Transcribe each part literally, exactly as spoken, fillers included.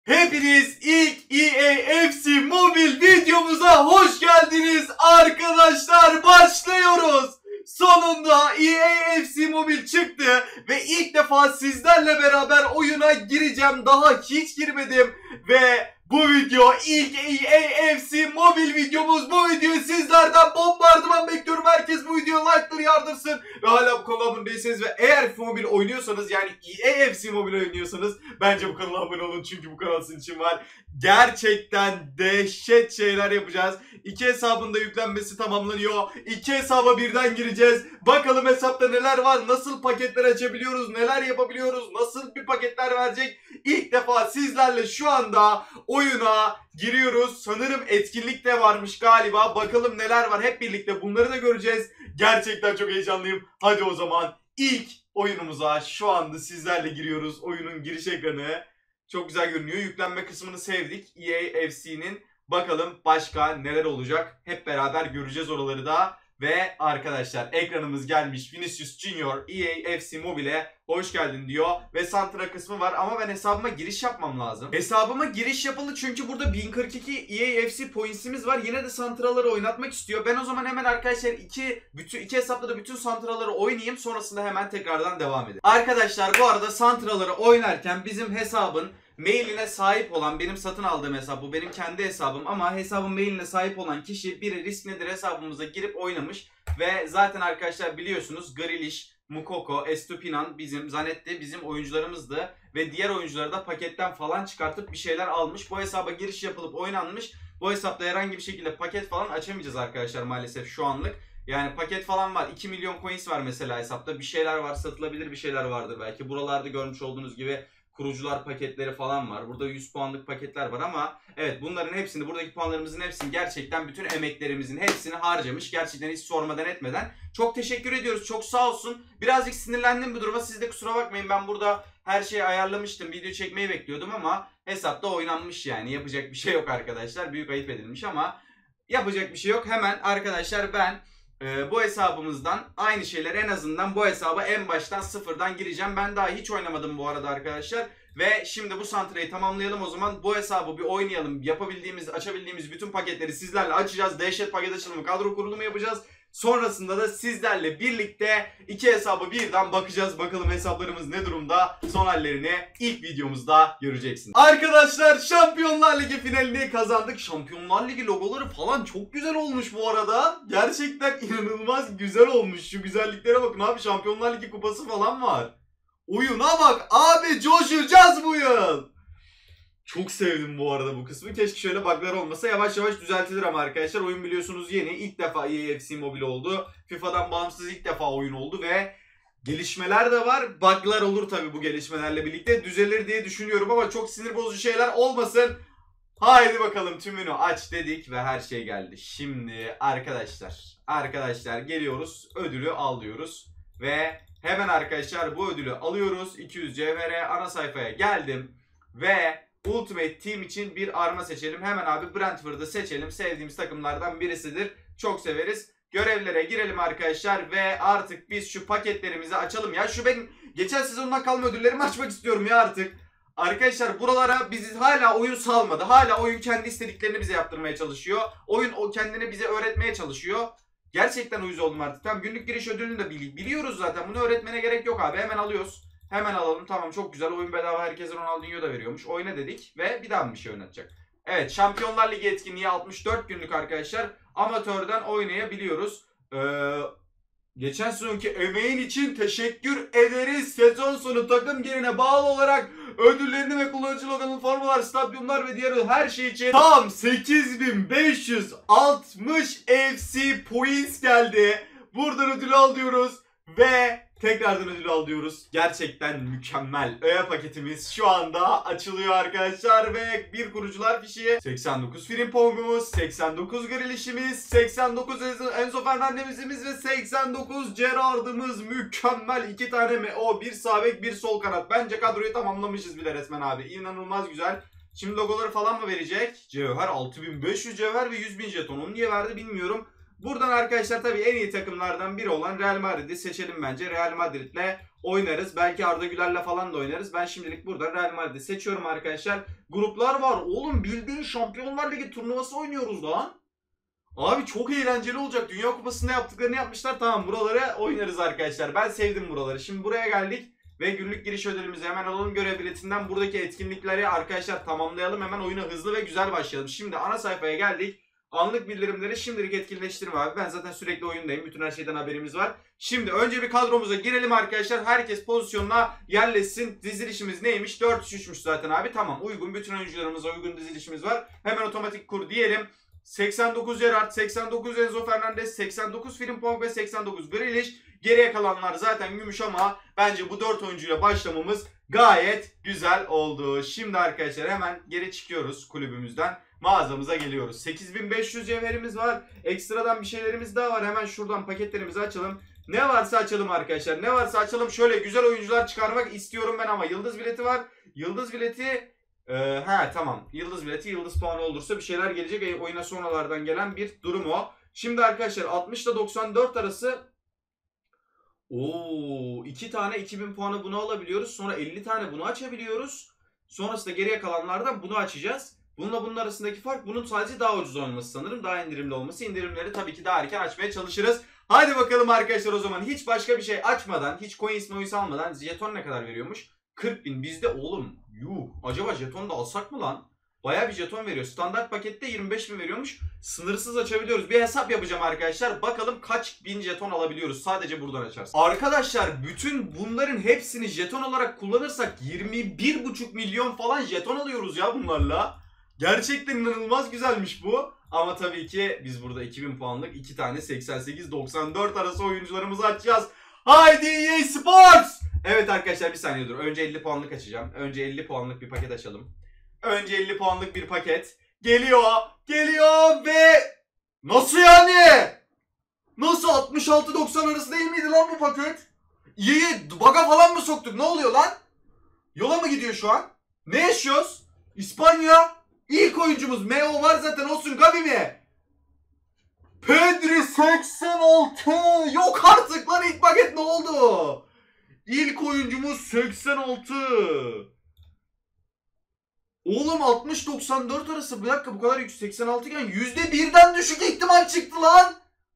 Hepiniz ilk E A F C Mobile videomuza hoş geldiniz arkadaşlar, başlıyoruz. Sonunda E A F C Mobile çıktı ve ilk defa sizlerle beraber oyuna gireceğim. Daha hiç girmedim ve bu video ilk E A F C Mobile videomuz. Bu videoyu sizlerden bombardıman bekliyorum. Herkes bu videoya like'ları yardırsın. Ve hala bu kanala abone değilseniz ve eğer FIFA Mobile oynuyorsanız, yani E A F C Mobile oynuyorsanız bence bu kanala abone olun. Çünkü bu kanal sizin için var. Gerçekten dehşet şeyler yapacağız. İki hesabın da yüklenmesi tamamlanıyor. İki hesaba birden gireceğiz. Bakalım hesapta neler var, nasıl paketler açabiliyoruz, neler yapabiliyoruz, nasıl bir paketler verecek. İlk defa sizlerle şu anda oyuna giriyoruz. Sanırım etkinlik de varmış galiba. Bakalım neler var, hep birlikte bunları da göreceğiz. Gerçekten çok heyecanlıyım. Hadi o zaman ilk oyunumuza şu anda sizlerle giriyoruz. Oyunun giriş ekranı çok güzel görünüyor. Yüklenme kısmını sevdik E A F C'nin. Bakalım başka neler olacak. Hep beraber göreceğiz oraları da. Ve arkadaşlar ekranımız gelmiş. Vinicius Junior E A F C Mobile'e hoş geldin diyor. Ve Santra kısmı var ama ben hesabıma giriş yapmam lazım. Hesabıma giriş yapılı çünkü burada bin kırk iki E A F C points'imiz var. Yine de Santraları oynatmak istiyor. Ben o zaman hemen arkadaşlar iki, bütün, iki hesapta da bütün Santraları oynayayım. Sonrasında hemen tekrardan devam edelim. Arkadaşlar bu arada Santraları oynarken bizim hesabın mailine sahip olan, benim satın aldığım hesap bu, benim kendi hesabım ama hesabın mailine sahip olan kişi biri Risk Nedir hesabımıza girip oynamış ve zaten arkadaşlar biliyorsunuz Grealish, Mukoko, Estupinan bizim, Zanetti bizim oyuncularımızdı ve diğer oyuncuları da paketten falan çıkartıp bir şeyler almış. Bu hesaba giriş yapılıp oynanmış. Bu hesapta herhangi bir şekilde paket falan açamayacağız arkadaşlar maalesef şu anlık. Yani paket falan var. iki milyon coins var mesela hesapta. Bir şeyler var, satılabilir bir şeyler vardır belki. Buralarda görmüş olduğunuz gibi kurucular paketleri falan var. Burada yüz puanlık paketler var ama evet, bunların hepsini, buradaki puanlarımızın hepsini, gerçekten bütün emeklerimizin hepsini harcamış. Gerçekten hiç sormadan etmeden. Çok teşekkür ediyoruz. Çok sağ olsun. Birazcık sinirlendim bu duruma. Siz de kusura bakmayın. Ben burada her şeyi ayarlamıştım. Video çekmeyi bekliyordum ama hesapta oynanmış yani. Yapacak bir şey yok arkadaşlar. Büyük ayıp edilmiş ama yapacak bir şey yok. Hemen arkadaşlar ben Ee, bu hesabımızdan aynı şeyler, en azından bu hesaba en baştan sıfırdan gireceğim. Ben daha hiç oynamadım bu arada arkadaşlar. Ve şimdi bu santrayı tamamlayalım o zaman. Bu hesabı bir oynayalım. Yapabildiğimiz, açabildiğimiz bütün paketleri sizlerle açacağız. Dehşet paket açılımı, kadro kurulumu yapacağız. Sonrasında da sizlerle birlikte iki hesabı birden bakacağız. Bakalım hesaplarımız ne durumda. Son hallerini ilk videomuzda göreceksiniz. Arkadaşlar Şampiyonlar Ligi finalini kazandık. Şampiyonlar Ligi logoları falan çok güzel olmuş bu arada. Gerçekten inanılmaz güzel olmuş. Şu güzelliklere bakın abi. Şampiyonlar Ligi kupası falan var. Oyuna bak abi, coşacağız bu yıl. Çok sevdim bu arada bu kısmı. Keşke şöyle bug'lar olmasa. Yavaş yavaş düzeltilir ama arkadaşlar. Oyun biliyorsunuz yeni. İlk defa E A F C Mobile oldu. FIFA'dan bağımsız ilk defa oyun oldu ve gelişmeler de var. Bug'lar olur tabii bu gelişmelerle birlikte. Düzelir diye düşünüyorum ama çok sinir bozucu şeyler olmasın. Haydi bakalım, tümünü aç dedik ve her şey geldi. Şimdi arkadaşlar, arkadaşlar geliyoruz. Ödülü alıyoruz. Ve hemen arkadaşlar bu ödülü alıyoruz. iki yüz cevhere, ana sayfaya geldim. Ve Ultimate Team için bir arma seçelim. Hemen abi Brentford'u seçelim. Sevdiğimiz takımlardan birisidir. Çok severiz. Görevlere girelim arkadaşlar. Ve artık biz şu paketlerimizi açalım. Ya şu benim geçen sezondan kalma ödüllerimi açmak istiyorum ya artık. Arkadaşlar buralara bizi hala oyun salmadı. Hala oyun kendi istediklerini bize yaptırmaya çalışıyor. Oyun o kendini bize öğretmeye çalışıyor. Gerçekten uyuz oldum artık. Tamam, günlük giriş ödülünü de biliyoruz zaten. Bunu öğretmene gerek yok abi. Hemen alıyoruz. Hemen alalım. Tamam, çok güzel. Oyun bedava, herkese Ronaldinho da veriyormuş. Oyna dedik ve bir daha bir şey oynatacak. Evet, Şampiyonlar Ligi etkinliği altmış dört günlük arkadaşlar. Amatörden oynayabiliyoruz. Ee, geçen sezonki emeğin için teşekkür ederiz. Sezon sonu takım yerine bağlı olarak ödüllerini ve kullanıcı logonun formalar, stadyumlar ve diğer her şey için tam sekiz bin beş yüz altmış F C points geldi. Buradan ödülü alıyoruz ve tekrardan ödül alıyoruz. Gerçekten mükemmel. Öğe paketimiz şu anda açılıyor arkadaşlar ve bir kurucular fişi, seksen dokuz Frimpong'umuz, seksen dokuz Grealish'imiz, seksen dokuz Enzo Fernandez'imiz ve seksen dokuz Gerrard'ımız. Mükemmel. iki tane M O, bir sağ bek, bir sol kanat. Bence kadroyu tamamlamışız bile resmen abi. İnanılmaz güzel. Şimdi logoları falan mı verecek? Cevher altı bin beş yüz cevher ve yüz bin jeton. Onu niye verdi bilmiyorum. Buradan arkadaşlar tabii en iyi takımlardan biri olan Real Madrid'i seçelim bence. Real Madrid'le oynarız. Belki Arda Güler'le falan da oynarız. Ben şimdilik burada Real Madrid'i seçiyorum arkadaşlar. Gruplar var. Oğlum bildiğin Şampiyonlar Ligi turnuvası oynuyoruz lan. Abi çok eğlenceli olacak. Dünya Kupası'nda yaptıklarını yapmışlar. Tamam, buraları oynarız arkadaşlar. Ben sevdim buraları. Şimdi buraya geldik. Ve günlük giriş ödülümüzü hemen alalım. Görev biletinden buradaki etkinlikleri arkadaşlar tamamlayalım. Hemen oyuna hızlı ve güzel başlayalım. Şimdi ana sayfaya geldik. Anlık bildirimleri şimdilik etkinleştirme abi. Ben zaten sürekli oyundayım. Bütün her şeyden haberimiz var. Şimdi önce bir kadromuza girelim arkadaşlar. Herkes pozisyonuna yerleşsin. Dizilişimiz neymiş? dört üç üçmüş zaten abi. Tamam, uygun. Bütün oyuncularımıza uygun dizilişimiz var. Hemen otomatik kur diyelim. seksen dokuz Gerrard, seksen dokuz Enzo Fernandez, seksen dokuz Frimpong ve seksen dokuz Grealish. Geriye kalanlar zaten gümüş ama bence bu dört oyuncuyla başlamamız gayet güzel oldu. Şimdi arkadaşlar hemen geri çıkıyoruz kulübümüzden. Mağazamıza geliyoruz. sekiz bin beş yüz cevherimiz var. Ekstradan bir şeylerimiz daha var. Hemen şuradan paketlerimizi açalım. Ne varsa açalım arkadaşlar. Ne varsa açalım. Şöyle güzel oyuncular çıkarmak istiyorum ben ama yıldız bileti var. Yıldız bileti... Ee, he tamam. Yıldız bileti, yıldız puanı olursa bir şeyler gelecek. E, oyuna sonralardan gelen bir durum o. Şimdi arkadaşlar altmış ile doksan dört arası... Oo, iki tane iki bin puanı bunu alabiliyoruz. Sonra elli tane bunu açabiliyoruz. Sonrasında geriye kalanlardan bunu açacağız. Bununla bunun arasındaki fark, bunun sadece daha ucuz olması sanırım. Daha indirimli olması. İndirimleri tabii ki daha erken açmaya çalışırız. Hadi bakalım arkadaşlar o zaman. Hiç başka bir şey açmadan, hiç coins moins almadan jeton ne kadar veriyormuş? kırk bin. Bizde oğlum. Yuh. Acaba jeton da alsak mı lan? Bayağı bir jeton veriyor. Standart pakette yirmi beş bin veriyormuş. Sınırsız açabiliyoruz. Bir hesap yapacağım arkadaşlar. Bakalım kaç bin jeton alabiliyoruz. Sadece buradan açarız. Arkadaşlar bütün bunların hepsini jeton olarak kullanırsak yirmi bir buçuk milyon falan jeton alıyoruz ya bunlarla. Gerçekten inanılmaz güzelmiş bu. Ama tabii ki biz burada iki bin puanlık iki tane seksen sekiz doksan dört arası oyuncularımızı açacağız. Haydi E A Sports! Evet arkadaşlar bir saniye dur. Önce elli puanlık açacağım. Önce elli puanlık bir paket açalım. Önce elli puanlık bir paket. Geliyor. Geliyor ve... Nasıl yani? Nasıl altmış altı doksan arası değil miydi lan bu paket? İyi, baga falan mı soktuk? Ne oluyor lan? Yola mı gidiyor şu an? Ne yaşıyoruz? İspanya. İlk oyuncumuz M O var zaten, olsun. Gavi mi? Pedri seksen altı. Yok artık lan, ilk paket ne oldu? İlk oyuncumuz seksen altı. Oğlum altmış doksan dört arası, bir dakika, bu kadar yüksek seksen altı iken yüzde birden düşük ihtimal çıktı lan.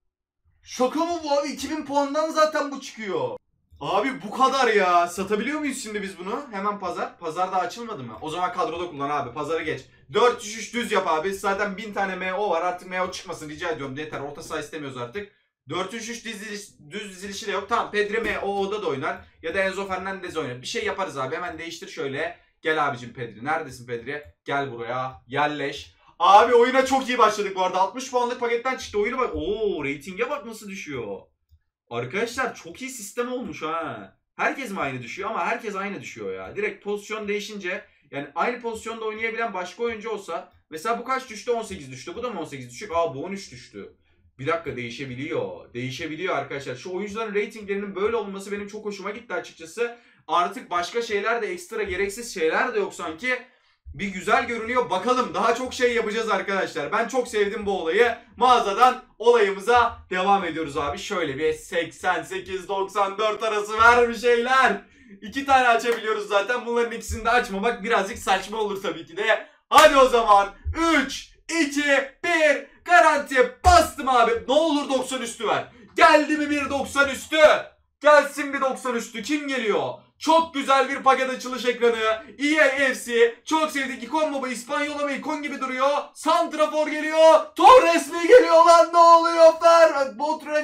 Şaka mı bu abi? iki bin puandan zaten bu çıkıyor. Abi bu kadar ya. Satabiliyor muyuz şimdi biz bunu? Hemen pazar. Pazar da açılmadı mı? O zaman kadroda kullan abi. Pazarı geç. dört üç üç düz yap abi. Zaten bin tane M O var. Artık M O çıkmasın rica ediyorum. Yeter. Orta saha istemiyoruz artık. dört üç üç diziliş, düz dizilişi de yok. Tamam, Pedri M O'da da oynar. Ya da Enzo Fernandez oynar. Bir şey yaparız abi. Hemen değiştir şöyle. Gel abicim Pedri. Neredesin Pedri? Gel buraya. Yerleş. Abi oyuna çok iyi başladık bu arada. altmış puanlık paketten çıktı. Oyunu bak. Oo, reytinge bak nasıl düşüyor. Arkadaşlar çok iyi sistem olmuş ha. Herkes mi aynı düşüyor? Ama herkes aynı düşüyor ya. Direkt pozisyon değişince, yani aynı pozisyonda oynayabilen başka oyuncu olsa, mesela bu kaç düştü? on sekiz düştü. Bu da mı on sekiz düşecek? Aa, bu on üç düştü. Bir dakika, değişebiliyor. Değişebiliyor arkadaşlar. Şu oyuncuların reytinglerinin böyle olması benim çok hoşuma gitti açıkçası. Artık başka şeyler de, ekstra gereksiz şeyler de yok sanki. Bir güzel görünüyor. Bakalım, daha çok şey yapacağız arkadaşlar. Ben çok sevdim bu olayı. Mağazadan olayımıza devam ediyoruz abi. Şöyle bir seksen sekiz doksan dört arası ver bir şeyler. İki tane açabiliyoruz zaten. Bunların ikisini de açmamak birazcık saçma olur tabii ki de. Hadi o zaman üç, iki, bir, garantiye bastım abi. Ne olur doksan üstü ver. Geldi mi bir doksan üstü? Gelsin bir doksan üstü. Kim geliyor? Çok güzel bir paket açılış ekranı. E A F C. Çok sevdik. İkon baba. İspanyol ama ikon gibi duruyor. Santrafor geliyor. Torres mi geliyor lan? Ne oluyor? Fer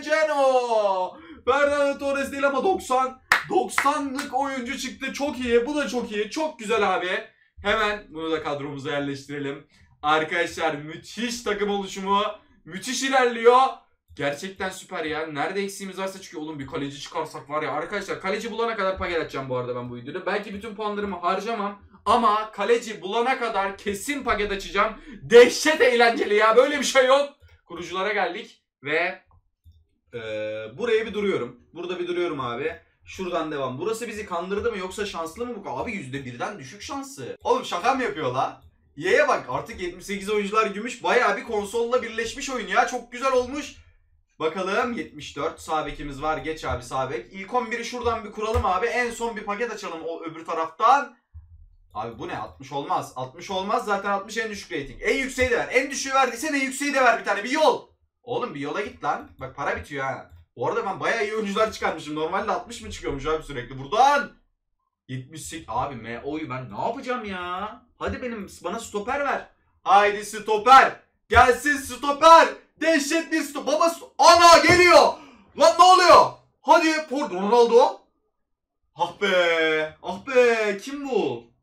Botrageno. Fernando Torres değil ama doksan. doksanlık oyuncu çıktı. Çok iyi. Bu da çok iyi. Çok güzel abi. Hemen bunu da kadromuza yerleştirelim. Arkadaşlar müthiş takım oluşumu. Müthiş ilerliyor. Gerçekten süper ya. Nerede eksiğimiz varsa çıkıyor. Oğlum bir kaleci çıkarsak var ya. Arkadaşlar kaleci bulana kadar paket açacağım bu arada ben bu videoda. Belki bütün puanlarımı harcamam. Ama kaleci bulana kadar kesin paket açacağım. Dehşet eğlenceli ya. Böyle bir şey yok. Kuruculara geldik. Ve ee, buraya bir duruyorum. Burada bir duruyorum abi. Şuradan devam. Burası bizi kandırdı mı yoksa şanslı mı bu? Abi yüzde birden düşük şansı. Oğlum şaka mı yapıyor la? Y'ye bak, artık yetmiş sekiz oyuncular gümüş. Bayağı bir konsolla birleşmiş oyun ya. Çok güzel olmuş. Bakalım yetmiş dört sağ bekimiz var. Geç abi sağ bek. İlk on biri şuradan bir kuralım abi. En son bir paket açalım o öbür taraftan. Abi bu ne? altmış olmaz. altmış olmaz. Zaten altmış en düşük rating. En yükseği de ver. En düşüğü verdiysen en yükseği de ver bir tane. Bir yol. Oğlum bir yola git lan. Bak para bitiyor ha. Bu arada ben bayağı iyi oyuncular çıkarmışım. Normalde altmış mı çıkıyormuş abi sürekli. Buradan. yetmiş sekiz. Abi M O'yu ben ne yapacağım ya? Hadi benim bana stoper ver. Haydi stoper. Gelsin stoper. Dehşet bir stop. Baba sto ana geliyor. Lan ne oluyor? Hadi Porto Ronaldo. Ah be. Ah be. Kim bu?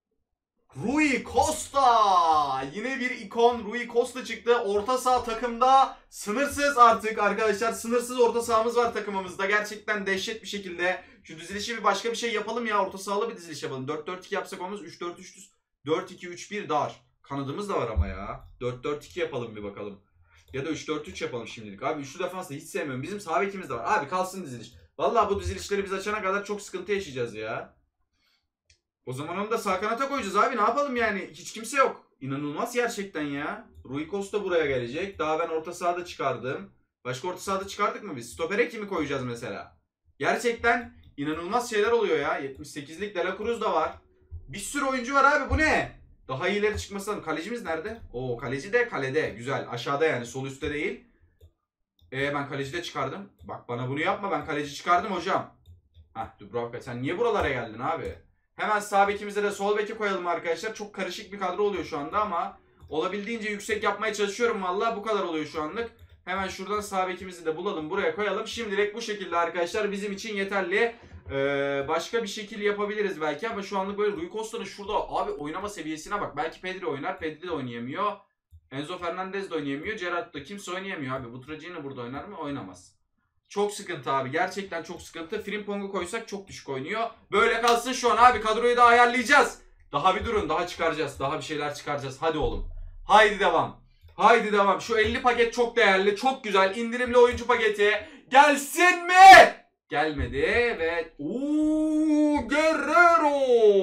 Rui Costa. Yine bir ikon Rui Costa çıktı. Orta saha takımda sınırsız artık arkadaşlar. Sınırsız orta sahamız var takımımızda. Gerçekten dehşet bir şekilde. Şu dizilişi bir başka bir şey yapalım ya. Orta sahalı bir diziliş yapalım. dört dört iki yapsak olmaz. üç dört üç dört iki üç bir dar. Kanadımız da var ama ya. dört dört iki yapalım bir bakalım. Ya da üç dört üç yapalım şimdilik. Abi üçlü defansı hiç sevmiyorum. Bizim sağ bekimiz de var. Abi kalsın diziliş. Vallahi bu dizilişleri biz açana kadar çok sıkıntı yaşayacağız ya. O zaman onu da sağ kanata koyacağız abi. Ne yapalım yani? Hiç kimse yok. İnanılmaz gerçekten ya. Rui Costa buraya gelecek. Daha ben orta sahada çıkardım. Başka orta sahada çıkardık mı biz? Stopere kimi koyacağız mesela? Gerçekten inanılmaz şeyler oluyor ya. yetmiş sekizlik De La Cruz da var. Bir sürü oyuncu var abi. Bu ne? Daha iyileri çıkması lazım. Kalecimiz nerede? Oo, kaleci de kalede. Güzel. Aşağıda yani. Sol üstte değil. Ee, ben kaleci de çıkardım. Bak bana bunu yapma. Ben kaleci çıkardım hocam. Hah Dubravka. Sen niye buralara geldin abi? Hemen sağ bekimize de sol beki koyalım arkadaşlar. Çok karışık bir kadro oluyor şu anda ama olabildiğince yüksek yapmaya çalışıyorum vallahi. Bu kadar oluyor şu anlık. Hemen şuradan sağ bekimizi de bulalım. Buraya koyalım. Şimdilik bu şekilde arkadaşlar bizim için yeterli. Ee, başka bir şekil yapabiliriz belki ama şu anlık böyle Rui Costa'nın şurada abi oynama seviyesine bak. Belki Pedri oynar. Pedri de oynayamıyor. Enzo Fernandez de oynayamıyor. Gerrard da kimse oynayamıyor abi. Butraci'nin burada oynar mı? Oynamaz. Çok sıkıntı abi. Gerçekten çok sıkıntı. Frimpong'u koysak çok düşük oynuyor. Böyle kalsın şu an abi. Kadroyu da ayarlayacağız. Daha bir durun. Daha çıkaracağız. Daha bir şeyler çıkaracağız. Hadi oğlum. Haydi devam. Haydi devam. Şu elli paket çok değerli. Çok güzel. İndirimli oyuncu paketi. Gelsin mi? Gelmedi ve ooo Guerrero.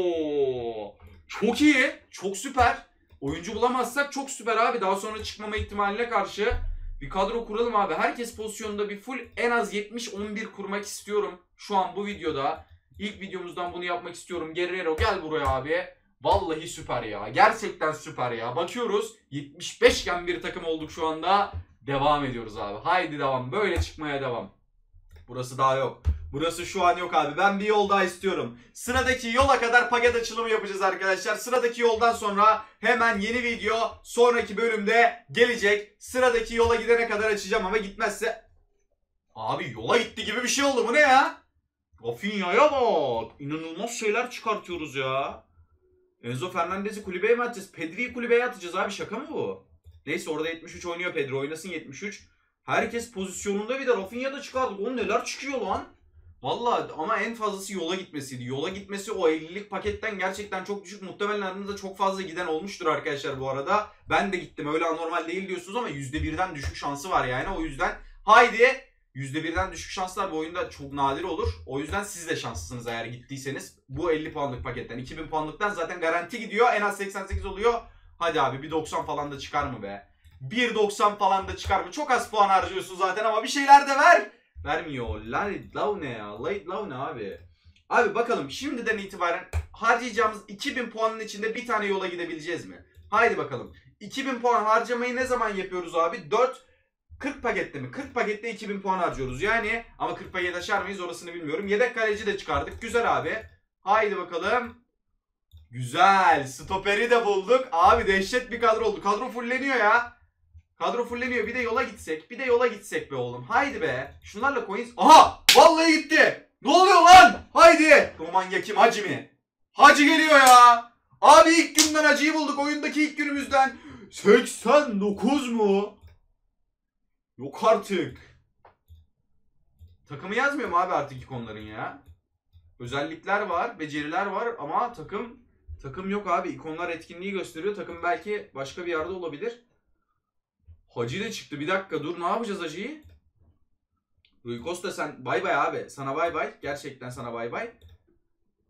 Çok iyi. Çok süper. Oyuncu bulamazsak çok süper abi. Daha sonra çıkmama ihtimaline karşı bir kadro kuralım abi. Herkes pozisyonunda bir full en az yetmiş on bir kurmak istiyorum. Şu an bu videoda. İlk videomuzdan bunu yapmak istiyorum. Guerrero gel buraya abi. Vallahi süper ya. Gerçekten süper ya. Bakıyoruz. yetmiş beş gen bir takım olduk şu anda. Devam ediyoruz abi. Haydi devam. Böyle çıkmaya devam. Burası daha yok. Burası şu an yok abi. Ben bir yol daha istiyorum. Sıradaki yola kadar paket açılımı yapacağız arkadaşlar. Sıradaki yoldan sonra hemen yeni video sonraki bölümde gelecek. Sıradaki yola gidene kadar açacağım ama gitmezse... Abi yola gitti gibi bir şey oldu. Bu ne ya? Rafinha'ya bak. İnanılmaz şeyler çıkartıyoruz ya. Enzo Fernandez'i kulübeye mi atacağız? Pedri'yi kulübeye atacağız abi. Şaka mı bu? Neyse orada yetmiş üç oynuyor Pedri. Oynasın yetmiş üç. Herkes pozisyonunda bir de Rafinha da çıkardık. Oğlum neler çıkıyor lan? Vallahi ama en fazlası yola gitmesiydi. Yola gitmesi o ellilik paketten gerçekten çok düşük. Muhtemelen aranızda çok fazla giden olmuştur arkadaşlar bu arada. Ben de gittim. Öyle anormal değil diyorsunuz ama yüzde birden düşük şansı var yani. O yüzden haydi yüzde birden düşük şanslar bu oyunda çok nadir olur. O yüzden siz de şanslısınız eğer gittiyseniz. Bu elli puanlık paketten. iki bin puanlıktan zaten garanti gidiyor. En az seksen sekiz oluyor. Hadi abi bir doksan falan da çıkar mı be? bir doksan falan da çıkar mı? Çok az puan harcıyorsun zaten ama bir şeyler de ver. Vermiyor. Light Love ne ya? Light Love ne abi? Abi bakalım şimdiden itibaren harcayacağımız iki bin puanın içinde bir tane yola gidebileceğiz mi? Haydi bakalım. iki bin puan harcamayı ne zaman yapıyoruz abi? dört kırk pakette mi? kırk pakette iki bin puan harcıyoruz. Yani ama kırk paket aşar mıyız orasını bilmiyorum. Yedek kaleci de çıkardık. Güzel abi. Haydi bakalım. Güzel. Stoperi de bulduk. Abi dehşet bir kadro oldu. Kadro fulleniyor ya. Kadro fulleniyor. Bir de yola gitsek. Bir de yola gitsek be oğlum. Haydi be. Şunlarla coins. Aha! Vallahi gitti. Ne oluyor lan? Haydi. Roman Yakim Hacı mı? Hacı geliyor ya. Abi ilk günden Hacı'yı bulduk. Oyundaki ilk günümüzden. seksen dokuz mu? Yok artık. Takımı yazmıyor mu abi artık ikonların ya? Özellikler var. Beceriler var. Ama takım takım yok abi. İkonlar etkinliği gösteriyor. Takım belki başka bir yerde olabilir. Hacı da çıktı. Bir dakika dur. Ne yapacağız Hacı'yı? Rui Costa sen bay bay abi. Sana bay bay. Gerçekten sana bay bay.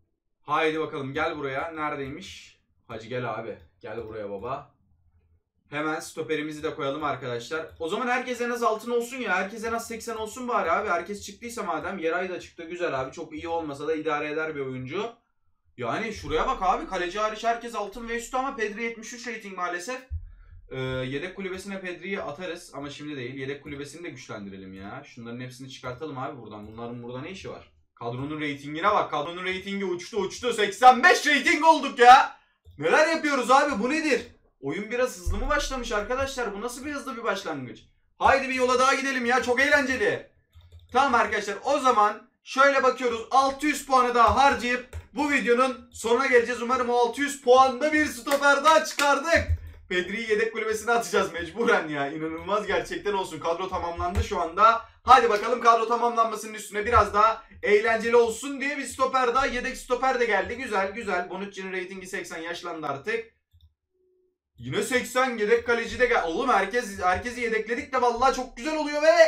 Haydi bakalım gel buraya. Neredeymiş? Hacı gel abi. Gel buraya baba. Hemen stoperimizi de koyalım arkadaşlar. O zaman herkes en az altın olsun ya. Herkes en az seksen olsun bari abi. Herkes çıktıysa madem. Yeray da çıktı, güzel abi. Çok iyi olmasa da idare eder bir oyuncu. Yani şuraya bak abi. Kaleci hariç herkes altın ve üstü ama Pedri yetmiş üç rating maalesef. Ee, yedek kulübesine Pedri'yi atarız ama şimdi değil. Yedek kulübesini de güçlendirelim ya. Şunların hepsini çıkartalım abi buradan. Bunların burada ne işi var? Kadronun reytingine bak. Kadronun reytingi uçtu uçtu. seksen beş rating olduk ya. Neler yapıyoruz abi, bu nedir? Oyun biraz hızlı mı başlamış arkadaşlar? Bu nasıl bir hızlı bir başlangıç? Haydi bir yola daha gidelim ya. Çok eğlenceli. Tamam arkadaşlar, o zaman şöyle bakıyoruz. altı yüz puanı daha harcayıp bu videonun sonuna geleceğiz. Umarım o altı yüz puanda bir stoper daha çıkardık. Pedri'yi yedek kulübesine atacağız mecburen ya. İnanılmaz gerçekten olsun. Kadro tamamlandı şu anda. Hadi bakalım, kadro tamamlanmasının üstüne biraz daha eğlenceli olsun diye bir stoper daha, yedek stoper de geldi. Güzel güzel. Bonucci'nin reytingi seksen, yaşlandı artık. Yine seksen, yedek kaleci de gel. Oğlum herkes herkesi yedekledik de vallahi çok güzel oluyor be.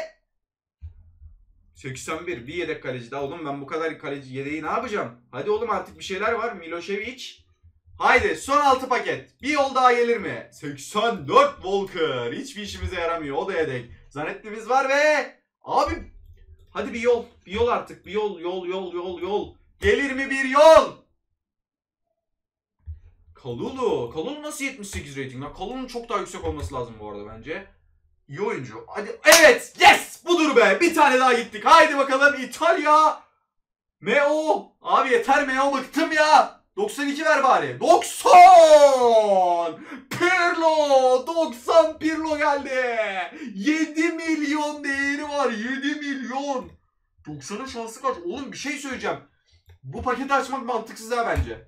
seksen bir, bir yedek kaleci daha. Oğlum ben bu kadar kaleci yedeği ne yapacağım? Hadi oğlum artık bir şeyler var. Milošević. Haydi son altı paket. Bir yol daha gelir mi? seksen dört Walker. Hiçbir işimize yaramıyor. O da yedek. Zanettimiz var ve abi hadi bir yol. Bir yol artık. Bir yol yol yol yol yol. Gelir mi bir yol? Kalulu. Kalulu nasıl yetmiş sekiz rating lan? Kalulu'nun çok daha yüksek olması lazım bu arada bence. İyi oyuncu. Hadi. Evet. Yes. Budur be. Bir tane daha gittik. Haydi bakalım İtalya. Meo. Abi yeter Meo. Bıktım ya. doksan iki ver bari. doksan. Pirlo. doksan Pirlo geldi. yedi milyon değeri var. yedi milyon. doksanın şansı kaç? Oğlum bir şey söyleyeceğim. Bu paketi açmak mantıksız ha bence.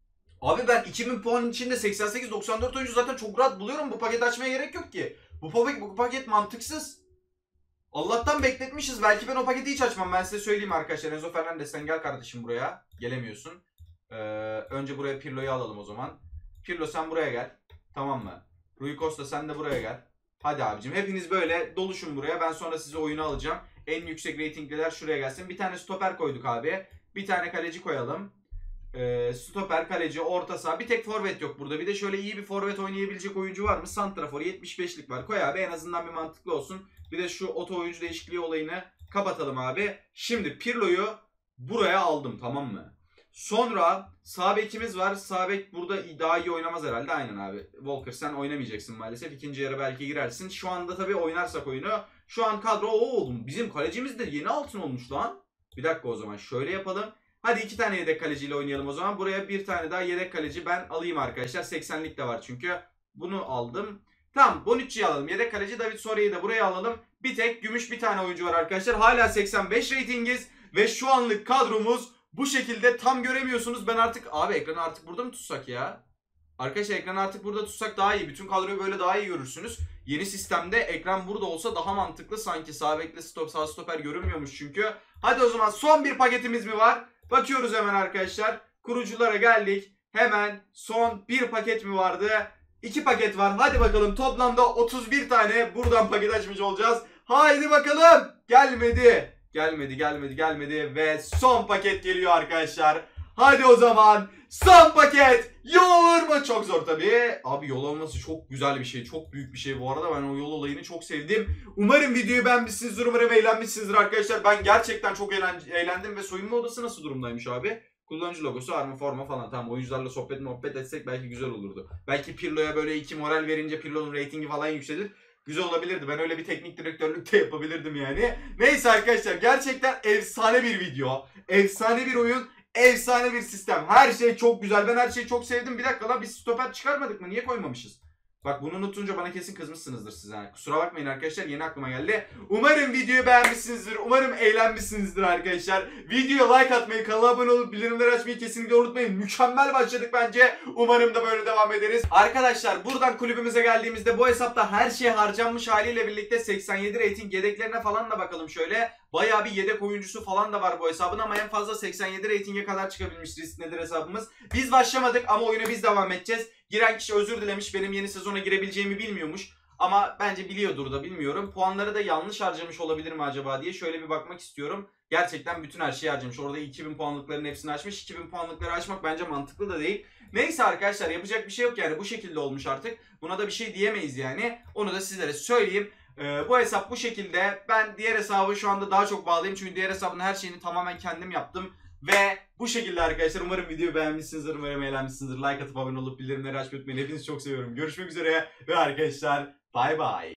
Abi ben iki bin puanın içinde seksen sekiz doksan dört oyuncu zaten çok rahat buluyorum. Bu paketi açmaya gerek yok ki. Bu paket, bu paket mantıksız. Allah'tan bekletmişiz. Belki ben o paketi hiç açmam. Ben size söyleyeyim arkadaşlar. Enzo Fernandez sen gel kardeşim buraya. Gelemiyorsun. Ee, önce buraya Pirlo'yu alalım o zaman. Pirlo sen buraya gel. Tamam mı? Rui Costa sen de buraya gel. Hadi abicim hepiniz böyle doluşun buraya. Ben sonra size oyunu alacağım. En yüksek reytingliler şuraya gelsin. Bir tane stoper koyduk abi. Bir tane kaleci koyalım. Ee, stoper, kaleci, orta saha. Bir tek forvet yok burada. Bir de şöyle iyi bir forvet oynayabilecek oyuncu var mı? Santrafor yetmiş beşlik var. Koy abi, en azından bir mantıklı olsun. Bir de şu oto oyuncu değişikliği olayını kapatalım abi. Şimdi Pirlo'yu buraya aldım, tamam mı? Sonra sağ bekimiz var. Sağ bek burada daha iyi oynamaz herhalde. Aynen abi. Walker sen oynamayacaksın maalesef. İkinci yarı belki girersin. Şu anda tabii oynarsak oyunu. Şu an kadro o oğlum. Bizim kalecimiz de yeni altın olmuş lan. Bir dakika, o zaman şöyle yapalım. Hadi iki tane yedek kaleciyle oynayalım o zaman. Buraya bir tane daha yedek kaleci ben alayım arkadaşlar. seksenlik de var çünkü. Bunu aldım. Tamam, Bonucci'yi alalım. Yedek kaleci David Sore'yi de buraya alalım. Bir tek gümüş bir tane oyuncu var arkadaşlar. Hala seksen beş reytingiz. Ve şu anlık kadromuz bu şekilde, tam göremiyorsunuz. Ben artık abi ekranı artık burada mı tutsak ya? Arkadaşlar ekranı artık burada tutsak daha iyi. Bütün kadroyu böyle daha iyi görürsünüz. Yeni sistemde ekran burada olsa daha mantıklı sanki. Sağ bekle stop, sağ stoper görünmüyormuş çünkü. Hadi o zaman son bir paketimiz mi var? Bakıyoruz hemen arkadaşlar. Kuruculara geldik. Hemen son bir paket mi vardı? iki paket var. Hadi bakalım, toplamda otuz bir tane buradan paket açmış olacağız. Haydi bakalım. Gelmedi. Gelmedi gelmedi gelmedi ve son paket geliyor arkadaşlar. Hadi o zaman son paket. Yol olur mu? Çok zor tabii. Abi yol olması çok güzel bir şey. Çok büyük bir şey bu arada. Ben o yol olayını çok sevdim. Umarım videoyu beğenmişsinizdir. Umarım eğlenmişsinizdir arkadaşlar. Ben gerçekten çok eğlendim ve soyunma odası nasıl durumdaymış abi? Kullanıcı logosu, arma, forma falan. Tamam, oyuncularla sohbet muhabbet etsek belki güzel olurdu. Belki Pirlo'ya böyle iki moral verince Pirlo'nun reytingi falan yükselir. Güzel olabilirdi. Ben öyle bir teknik direktörlük de yapabilirdim yani. Neyse arkadaşlar, gerçekten efsane bir video. Efsane bir oyun. Efsane bir sistem. Her şey çok güzel. Ben her şeyi çok sevdim. Bir dakika lan, biz stoper çıkarmadık mı? Niye koymamışız? Bak bunu unutunca bana kesin kızmışsınızdır siz. Yani. Kusura bakmayın arkadaşlar, yeni aklıma geldi. Umarım videoyu beğenmişsinizdir. Umarım eğlenmişsinizdir arkadaşlar. Videoya like atmayı, kanala abone olup bildirimleri açmayı kesinlikle unutmayın. Mükemmel başladık bence. Umarım da böyle devam ederiz. Arkadaşlar buradan kulübümüze geldiğimizde bu hesapta her şey harcanmış haliyle birlikte seksen yedi rating yedeklerine falan da bakalım şöyle. Bayağı bir yedek oyuncusu falan da var bu hesabın ama en fazla seksen yedi ratinge kadar çıkabilmiş risk nedir hesabımız. Biz başlamadık ama oyuna biz devam edeceğiz. Giren kişi özür dilemiş, benim yeni sezona girebileceğimi bilmiyormuş. Ama bence biliyordur da, bilmiyorum. Puanları da yanlış harcamış olabilir mi acaba diye şöyle bir bakmak istiyorum. gerçekten bütün her şeyi harcamış. Orada iki bin puanlıkların hepsini açmış. iki bin puanlıkları açmak bence mantıklı da değil. Neyse arkadaşlar, yapacak bir şey yok yani, bu şekilde olmuş artık. Buna da bir şey diyemeyiz yani. Onu da sizlere söyleyeyim. Ee, bu hesap bu şekilde. Ben diğer hesabı şu anda daha çok bağlıyım. Çünkü diğer hesabın her şeyini tamamen kendim yaptım. Ve bu şekilde arkadaşlar, umarım videoyu beğenmişsinizdir, umarım eğlenmişsinizdir. Like atıp abone olup bildirimleri açmayı unutmayın. Hepinizi çok seviyorum. Görüşmek üzere ve arkadaşlar bay bay.